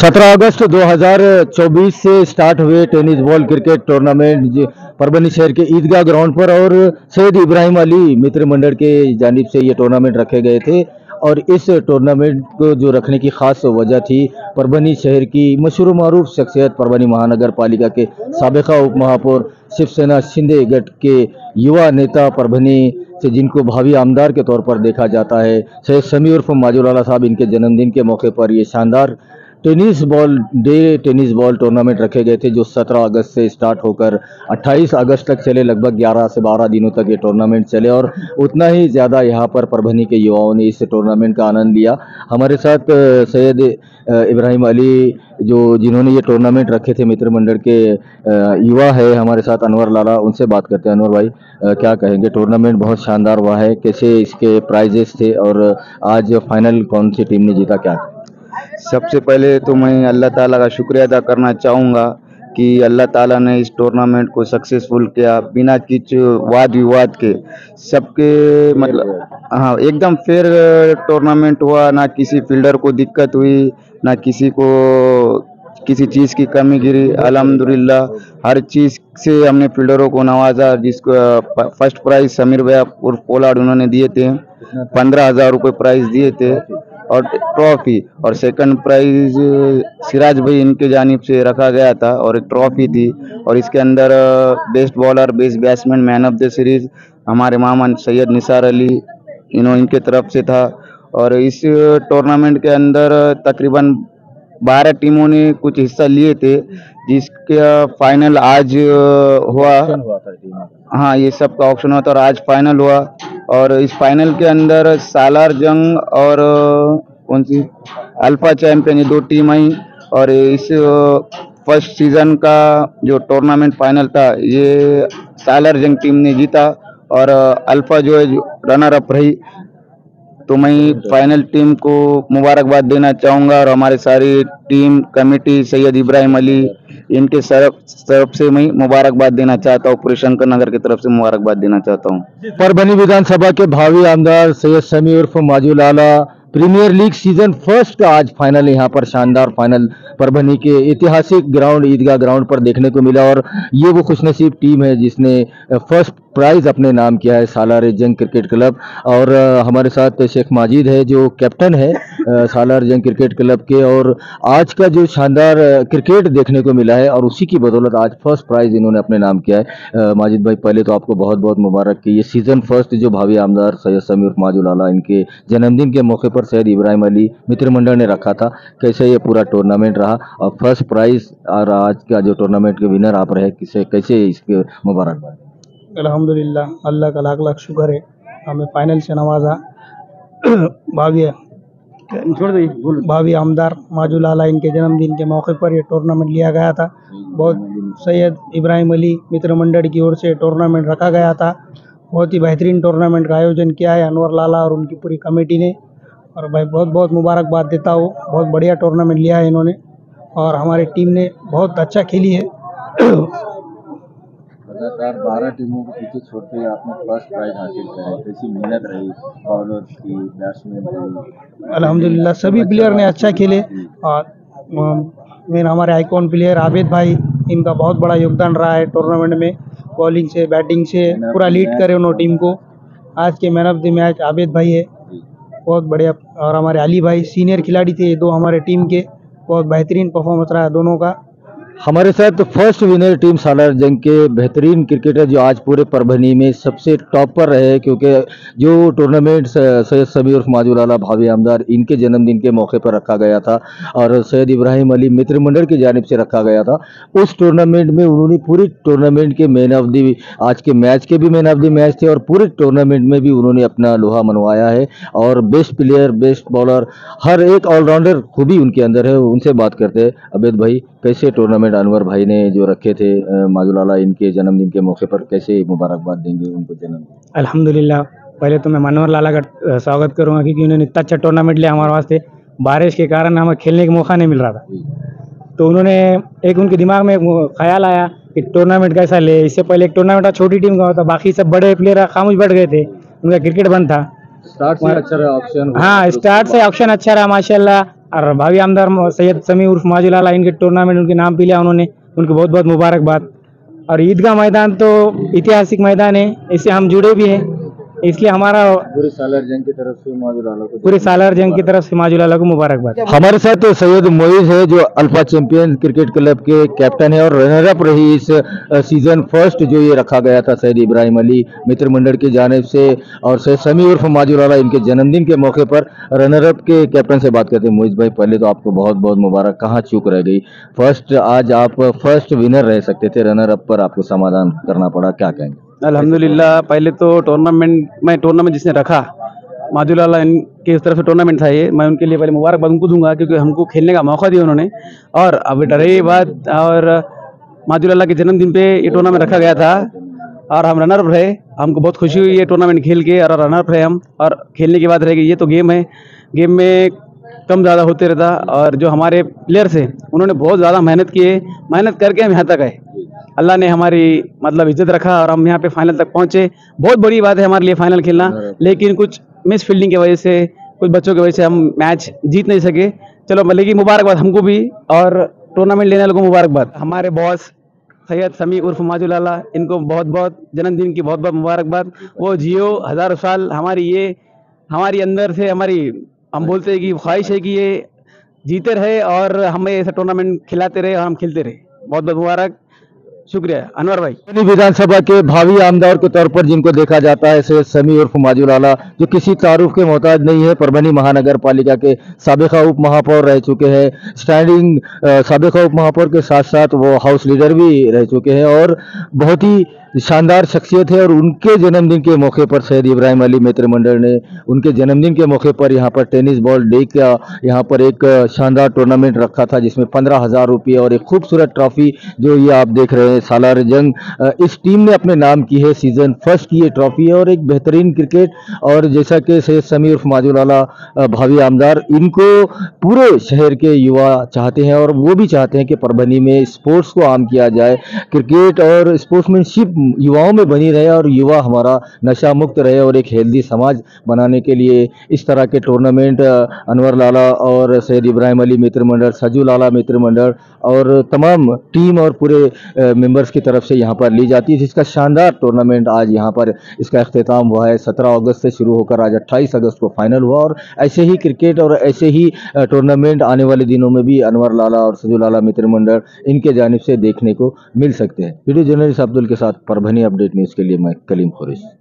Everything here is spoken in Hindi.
17 अगस्त 2024 से स्टार्ट हुए tennis ball cricket tournament Parbhani शहर के ईदगाह ग्राउंड पर और सैयद इब्राहिम अली मित्र मंडल के जानिब से ये टूर्नामेंट रखे गए थे। और इस टूर्नामेंट को जो रखने की खास वजह थी, परभनी शहर की मशहूर मारूफ शख्सियत परभनी महानगर पालिका के साबिका उप महापौर शिवसेना शिंदे गट के युवा नेता परभनी से जिनको भावी आमदार के तौर पर देखा जाता है, सैयद समी उर्फ माजूलाला साहब, इनके जन्मदिन के मौके पर ये शानदार टेनिस बॉल टूर्नामेंट रखे गए थे, जो 17 अगस्त से स्टार्ट होकर 28 अगस्त तक चले। लगभग 11 से 12 दिनों तक ये टूर्नामेंट चले और उतना ही ज़्यादा यहाँ पर परभनी के युवाओं ने इस टूर्नामेंट का आनंद लिया। हमारे साथ सैयद इब्राहिम अली जिन्होंने ये टूर्नामेंट रखे थे, मित्र मंडल के युवा है हमारे साथ अनवर लाला, उनसे बात करते हैं। अनवर भाई, क्या कहेंगे? टूर्नामेंट बहुत शानदार हुआ है, कैसे इसके प्राइजेस थे और आज फाइनल कौन सी टीम ने जीता, क्या? सबसे पहले तो मैं अल्लाह ताला का शुक्रिया अदा करना चाहूँगा कि अल्लाह ताला ने इस टूर्नामेंट को सक्सेसफुल किया बिना किसी वाद विवाद के। सबके मतलब हाँ, एकदम फेयर टूर्नामेंट हुआ, ना किसी फील्डर को दिक्कत हुई, ना किसी को किसी चीज़ की कमी गिरी। अल्हम्दुलिल्लाह हर चीज़ से हमने फील्डरों को नवाजा। जिसको फर्स्ट प्राइज़ समीर भैया उर्फ पोलार्ड उन्होंने दिए थे, 15,000 रुपये प्राइज़ दिए थे और ट्रॉफी, और सेकंड प्राइज सिराज भाई इनके जानिब से रखा गया था और एक ट्रॉफी थी। और इसके अंदर best bowler, best batsman, man of the series हमारे मामा सैयद निसार अली इनके तरफ से था। और इस टूर्नामेंट के अंदर तकरीबन 12 टीमों ने कुछ हिस्सा लिए थे, जिसका फाइनल आज हुआ। हाँ, ये सब का ऑप्शन हुआ था और आज फाइनल हुआ। और इस फाइनल के अंदर सालार जंग और कौन सी अल्फा चैंपियन, ये दो टीम आई। और इस फर्स्ट सीजन का जो टूर्नामेंट फाइनल था, ये सालार जंग टीम ने जीता और अल्फा जो है रनर अप रही। तो मैं फाइनल टीम को मुबारकबाद देना चाहूँगा और हमारे सारी टीम कमेटी सैयद इब्राहिम अली इनके तरफ से मैं मुबारकबाद देना चाहता हूँ, पूरे शंकर नगर की तरफ से मुबारकबाद देना चाहता हूँ। परभनी विधानसभा के भावी आमदार सैयद समी उर्फ Majulala premier league season first का आज फाइनल, यहाँ पर शानदार फाइनल परभनी के ऐतिहासिक ग्राउंड ईदगाह ग्राउंड पर देखने को मिला। और ये वो खुशनसीब टीम है जिसने फर्स्ट प्राइज अपने नाम किया है, सालार जंग क्रिकेट क्लब। और हमारे साथ शेख माजिद है जो कैप्टन है सालार जंग क्रिकेट क्लब के। और आज का जो शानदार क्रिकेट देखने को मिला है और उसी की बदौलत आज फर्स्ट प्राइज इन्होंने अपने नाम किया है। माजिद भाई, पहले तो आपको बहुत बहुत मुबारक कि ये सीजन फर्स्ट जो भावी आमदार सैयद समी उर्फ माजूलाला इनके जन्मदिन के मौके पर सैयद इब्राहिम अली मित्र मंडल ने रखा था, कैसे ये पूरा टूर्नामेंट रहा और फर्स्ट प्राइज और आज का जो टूर्नामेंट के विनर आप रहे, कैसे इसके मुबारकबाद? अल्हम्दुलिल्लाह, अल्लाह का लाख लाख शुक्र है, हमें फाइनल से नवाजा। भावी आमदार माजूलाला इनके जन्मदिन के मौके पर ये टूर्नामेंट लिया गया था। बहुत सैयद इब्राहिम अली मित्र मंडल की ओर से टूर्नामेंट रखा गया था। बहुत ही बेहतरीन टूर्नामेंट का आयोजन किया है अनवर लाला और उनकी पूरी कमेटी ने। और भाई बहुत बहुत मुबारकबाद देता हूँ, बहुत बढ़िया टूर्नामेंट लिया है इन्होंने और हमारी टीम ने बहुत अच्छा खेली है। लगातार 12 टीमों को पीछे छोड़ते हुए आपने फर्स्ट प्राइज हासिल करा, कैसी मेहनत रही बॉलर्स की, बैट्समैन की? अल्हम्दुलिल्लाह सभी प्लेयर ने अच्छा खेले और मेन हमारे आइकॉन प्लेयर आबिद भाई, इनका बहुत बड़ा योगदान रहा है टूर्नामेंट में। बॉलिंग से बैटिंग से पूरा लीड करे उन्होंने टीम को। आज के man of the match Abid भाई है, बहुत बढ़िया। और हमारे अली भाई सीनियर खिलाड़ी थे, दो हमारे टीम के, बहुत बेहतरीन परफॉर्मेंस रहा दोनों का। हमारे साथ फर्स्ट विनर टीम सालार जंग के बेहतरीन क्रिकेटर जो आज पूरे परभनी में सबसे टॉप पर रहे, क्योंकि जो टूर्नामेंट सैयद समी उर्फ माजूलाला भावी आमदार इनके जन्मदिन के मौके पर रखा गया था और सैयद इब्राहिम अली मित्र मंडल की जानिब से रखा गया था। उस टूर्नामेंट में उन्होंने पूरी टूर्नामेंट के मैन ऑफ दी, आज के मैच के भी मैन ऑफ द मैच थे और पूरे टूर्नामेंट में भी उन्होंने अपना लोहा मनवाया है। और बेस्ट प्लेयर, बेस्ट बॉलर, हर एक ऑलराउंडर खूबी उनके अंदर है। उनसे बात करते हैं। अबेद भाई, कैसे टूर्नामेंट अनवर भाई ने जो रखे थे माजूलाला इनके जन्मदिन के मौके पर, कैसे मुबारकबाद देंगे उनको जन्मदिन? अल्हम्दुलिल्लाह, पहले तो मैं अनवर लाला का स्वागत करूँगा क्योंकि उन्होंने इतना अच्छा टूर्नामेंट लिया हमारे वास्ते। बारिश के कारण हमें खेलने का मौका नहीं मिल रहा था, तो उन्होंने एक उनके दिमाग में ख्याल आया कि टूर्नामेंट कैसा ले। इससे पहले एक टूर्नामेंट छोटी टीम का होता, बाकी सब बड़े प्लेयर खामोश बैठ गए थे, उनका क्रिकेट बंद था। स्टार्ट से अच्छा रहा ऑप्शन? हाँ, स्टार्ट से ऑप्शन अच्छा रहा माशाल्लाह। और भावी आमदार सैयद समी उर्फ माजूलाला इनके टूर्नामेंट उनके नाम पे लिया उन्होंने, उनको बहुत बहुत मुबारकबाद। और ईदगाह मैदान तो ऐतिहासिक मैदान है, इससे हम जुड़े भी हैं, इसलिए हमारा पूरे सालार जंग की तरफ से माजूलाला को पूरे सालार जंग की तरफ से माजूलाला को मुबारकबाद। हमारे साथ तो सैयद मोइज है जो अल्फा चैंपियन क्रिकेट क्लब के कैप्टन है और रनर अप रही इस सीजन फर्स्ट जो ये रखा गया था सैयद इब्राहिम अली मित्र मंडल की जानिब से, और सैयद समी उर्फ माजूलाला इनके जन्मदिन के मौके पर रनर अप के कैप्टन से बात करते हैं। मोइज भाई, पहले तो आपको बहुत बहुत मुबारक, कहाँ चूक रह गई फर्स्ट, आज आप फर्स्ट विनर रह सकते थे, रनर अप पर आपको समाधान करना पड़ा, क्या कहेंगे? अल्हम्दुलिल्लाह, पहले तो टूर्नामेंट जिसने रखा माजूलाला इनके उस तरफ से टूर्नामेंट था ये, मैं उनके लिए पहले मुबारकबाद उनको दूंगा क्योंकि हमको खेलने का मौका दिया उन्होंने। और अब रही बात, और माजूलाला के जन्मदिन पे ये टूर्नामेंट रखा गया था और हम रनर अप रहे, हमको बहुत खुशी हुई ये टूर्नामेंट खेल के, और रनर अप रहे हम। और खेलने की बात रहेगी, ये तो गेम है, गेम में कम ज़्यादा होते रहता, और जो हमारे प्लेयर्स हैं उन्होंने बहुत ज़्यादा मेहनत किए, मेहनत करके हम यहाँ तक आए। अल्लाह ने हमारी मतलब इज्जत रखा और हम यहाँ पे फाइनल तक पहुँचे। बहुत बड़ी बात है हमारे लिए फाइनल खेलना, लेकिन कुछ मिस फील्डिंग की वजह से, कुछ बच्चों की वजह से हम मैच जीत नहीं सके। चलो, लेकिन मुबारकबाद हमको भी और टूर्नामेंट लेने वालों को मुबारकबाद। हमारे बॉस सैयद समी उर्फ माजूलाला, इनको बहुत बहुत जन्मदिन की बहुत बहुत मुबारकबाद। वो जियो हज़ारों साल। हमारी अंदर से हम बोलते हैं कि ख्वाहिश है कि ये जीते रहे और हमें ऐसा टूर्नामेंट खिलाते रहे और हम खेलते रहे। बहुत बहुत मुबारक, शुक्रिया अनवर भाई। परभनी विधानसभा के भावी आमदार के तौर पर जिनको देखा जाता है सैयद समी उर्फ माजूलाला, जो किसी तारुफ के मोहताज नहीं है, परभनी महानगर पालिका के साबिका उप महापौर रह चुके हैं, स्टैंडिंग साबिका उप महापौर के साथ साथ वो हाउस लीडर भी रह चुके हैं और बहुत ही शानदार शख्सियत है। और उनके जन्मदिन के मौके पर सैयद इब्राहिम अली मित्र मंडल ने उनके जन्मदिन के मौके पर यहाँ पर टेनिस बॉल डे का यहाँ पर एक शानदार टूर्नामेंट रखा था, जिसमें 15,000 रुपये और एक खूबसूरत ट्रॉफी जो ये आप देख रहे हैं सालार जंग, इस टीम ने अपने नाम की है, सीजन फर्स्ट की ये ट्रॉफी है और एक बेहतरीन क्रिकेट। और जैसा कि सैयद समी उर्फ माजूलाला भावी आमदार, इनको पूरे शहर के युवा चाहते हैं और वो भी चाहते हैं कि परभनी में स्पोर्ट्स को आम किया जाए, क्रिकेट और स्पोर्ट्समैनशिप युवाओं में बनी रहे और युवा हमारा नशा मुक्त रहे और एक हेल्दी समाज बनाने के लिए इस तरह के टूर्नामेंट अनवर लाला और सैयद इब्राहिम अली मित्र मंडल, सजू लाला मित्र मंडल और तमाम टीम और पूरे मेंबर्स की तरफ से यहाँ पर ली जाती है, जिसका शानदार टूर्नामेंट आज यहाँ पर इसका अख्तिताम हुआ है। 17 अगस्त से शुरू होकर आज 28 अगस्त को फाइनल हुआ और ऐसे ही क्रिकेट और ऐसे ही टूर्नामेंट आने वाले दिनों में भी अनवर लाला और सजू लाला मित्र मंडल इनके जानिब से देखने को मिल सकते हैं। वीडियो जर्नलिस्ट अब्दुल के साथ परभनी अपडेट न्यूज़ के लिए मैं कलीम खुरैशी।